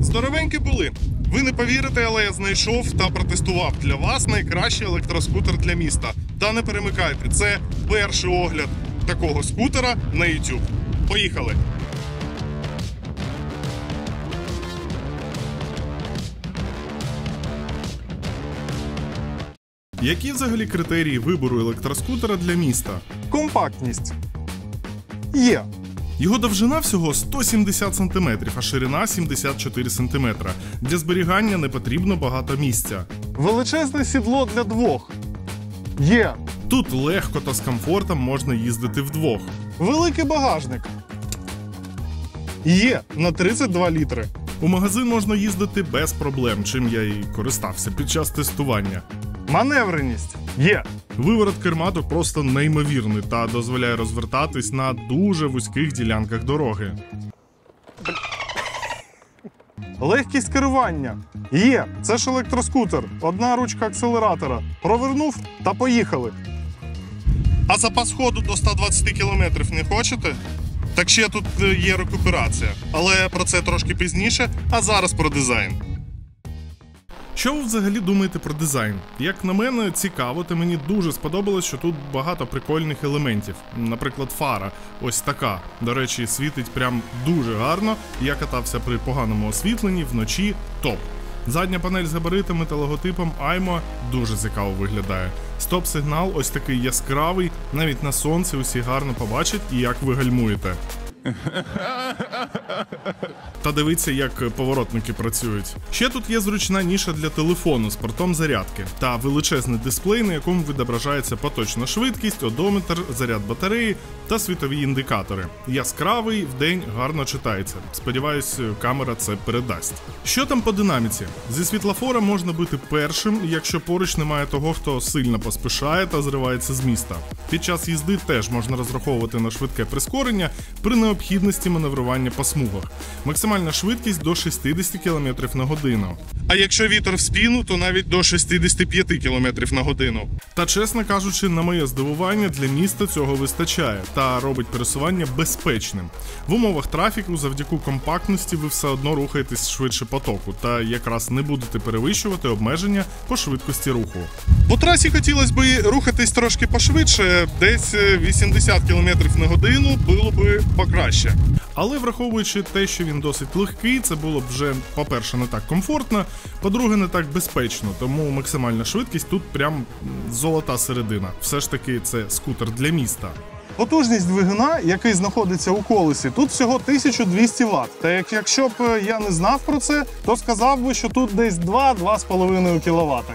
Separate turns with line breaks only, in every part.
Здоровенькі були. Ви не повірите, але я знайшов та протестував для вас найкращий електроскутер для міста. Та не перемикайте, це перший огляд такого скутера на YouTube. Поїхали! Які взагалі критерії вибору електроскутера для міста? Компактність. Є. Його довжина всього 170 см, а ширина 74 см. Для зберігання не потрібно багато місця. Величезне сідло для двох. Є. Тут легко та з комфортом можна їздити вдвох. Великий багажник. Є на 32 літри. У магазин можна їздити без проблем, чим я і користався під час тестування. Маневреність. Є. Виворот керма тут просто неймовірний та дозволяє розвертатись на дуже вузьких ділянках дороги. Легкість керування. Є. Це ж електроскутер. Одна ручка акселератора. Провернув та поїхали. А запас ходу до 120 км не хочете? Так ще тут є рекуперація. Але про це трошки пізніше, а зараз про дизайн. Що ви взагалі думаєте про дизайн? Як на мене, цікаво, та мені дуже сподобалось, що тут багато прикольних елементів. Наприклад, фара. Ось така. До речі, світить прям дуже гарно. Я катався при поганому освітленні, вночі топ. Задня панель з габаритами та логотипом Aymo дуже цікаво виглядає. Стоп-сигнал ось такий яскравий, навіть на сонці усі гарно побачать, як ви гальмуєте. Та дивіться, як поворотники працюють. Ще тут є зручна ніша для телефону з портом зарядки та величезний дисплей, на якому відображається поточна швидкість, одометр, заряд батареї та світові індикатори. Яскравий, вдень гарно читається. Сподіваюсь, камера це передасть. Що там по динаміці? Зі світлофора можна бути першим, якщо поруч немає того, хто сильно поспішає та зривається з міста. Під час їзди теж можна розраховувати на швидке прискорення при необхідності маневрування по смугах. Максимальна швидкість до 60 км на годину. А якщо вітер в спину, то навіть до 65 км на годину. Та чесно кажучи, на моє здивування, для міста цього вистачає та робить пересування безпечним. В умовах трафіку завдяки компактності ви все одно рухаєтесь швидше потоку та якраз не будете перевищувати обмеження по швидкості руху. По трасі хотілося б рухатись трошки пошвидше, десь 80 км на годину було б покраще. Але враховуючи те, що він досить легкий, це було б вже, по-перше, не так комфортно, по-друге, не так безпечно, тому максимальна швидкість тут прям золота середина. Все ж таки це скутер для міста. Потужність двигуна, який знаходиться у колесі, тут всього 1200 Вт. Та якщо б я не знав про це, то сказав би, що тут десь 2-2,5 кВт.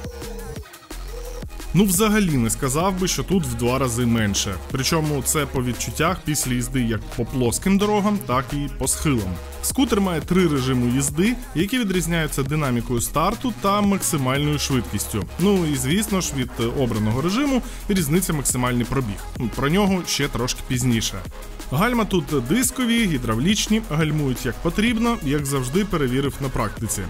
Ну, взагалі не сказав би, що тут в 2 рази менше. Причому це по відчуттях після їзди як по плоским дорогам, так і по схилам. Скутер має 3 режими їзди, які відрізняються динамікою старту та максимальною швидкістю. Ну і звісно ж від обраного режиму різниця максимальний пробіг. Про нього ще трошки пізніше. Гальма тут дискові, гідравлічні, гальмують як потрібно, як завжди перевірив на практиці.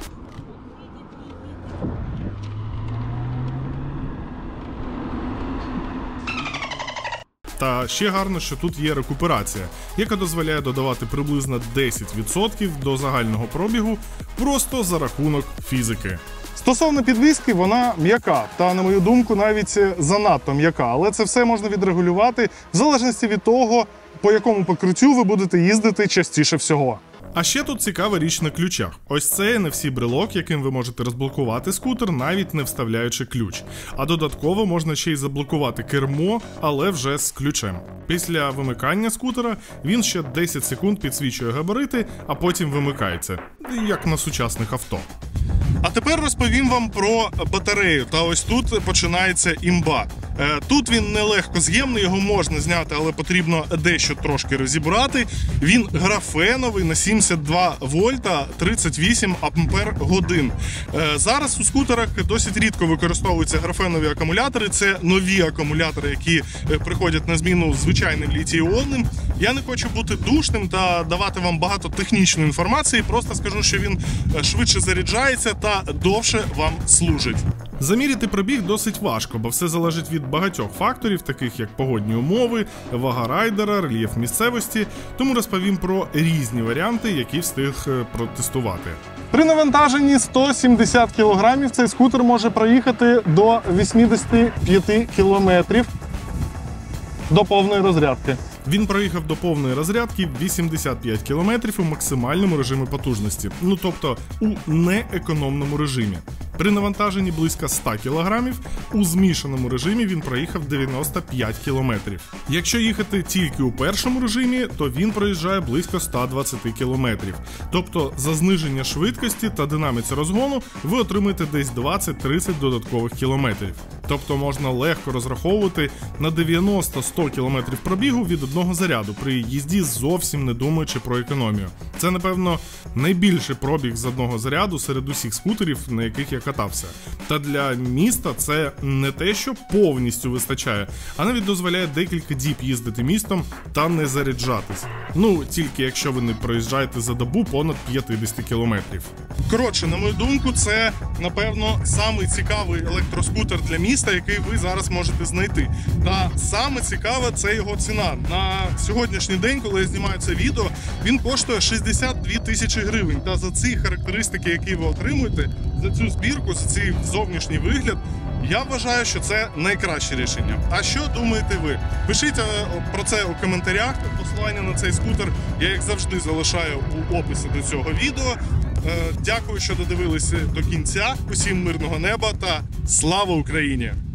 Та ще гарно, що тут є рекуперація, яка дозволяє додавати приблизно 10% до загального пробігу просто за рахунок фізики. Стосовно підвіски, вона м'яка, та, на мою думку, навіть занадто м'яка. Але це все можна відрегулювати в залежності від того, по якому покриттю ви будете їздити частіше всього. А ще тут цікава річ на ключах. Ось це NFC брелок, яким ви можете розблокувати скутер, навіть не вставляючи ключ. А додатково можна ще й заблокувати кермо, але вже з ключем. Після вимикання скутера він ще 10 секунд підсвічує габарити, а потім вимикається, як на сучасних авто. А тепер розповім вам про батарею, та ось тут починається імба. Тут він нелегко з'ємний, його можна зняти, але потрібно дещо трошки розібрати. Він графеновий на 72 вольта, 38 ампер годин. Зараз у скутерах досить рідко використовуються графенові акумулятори. Це нові акумулятори, які приходять на зміну звичайним літій-іонним. Я не хочу бути душним та давати вам багато технічної інформації, просто скажу, що він швидше заряджається та довше вам служить. Заміряти пробіг досить важко, бо все залежить від багатьох факторів, таких як погодні умови, вага райдера, рельєф місцевості, тому розповім про різні варіанти, які встиг протестувати.
При навантаженні 170 кг цей скутер може проїхати до 85 км до повної розрядки.
Він проїхав до повної розрядки 85 км у максимальному режимі потужності, тобто у неекономному режимі. При навантаженні близько 100 кг у змішаному режимі він проїхав 95 км. Якщо їхати тільки у першому режимі, то він проїжджає близько 120 км. Тобто за зниження швидкості та динаміці розгону ви отримаєте десь 20-30 додаткових кілометрів. Тобто можна легко розраховувати на 90-100 км пробігу від одного заряду при їзді, зовсім не думаючи про економію. Це, напевно, найбільший пробіг з одного заряду серед усіх скутерів, на яких я катався. Та для міста це не те, що повністю вистачає, а навіть дозволяє декілька діб їздити містом та не заряджатись. Тільки якщо ви не проїжджаєте за добу понад 50 кілометрів.
Коротше, на мою думку, це, напевно, самий цікавий електроскутер для міста, який ви зараз можете знайти. Та саме цікаве – це його ціна. На сьогоднішній день, коли я знімаю це відео, він коштує 62 тисячі гривень. Та за ці характеристики, які ви отримуєте, за цю збірку, за цей зовнішній вигляд, я вважаю, що це найкраще рішення. А що думаєте ви? Пишіть про це у коментарях. Посилання на цей скутер я, як завжди, залишаю у описі до цього відео. Дякую, що додивилися до кінця. Усім мирного неба та слава Україні!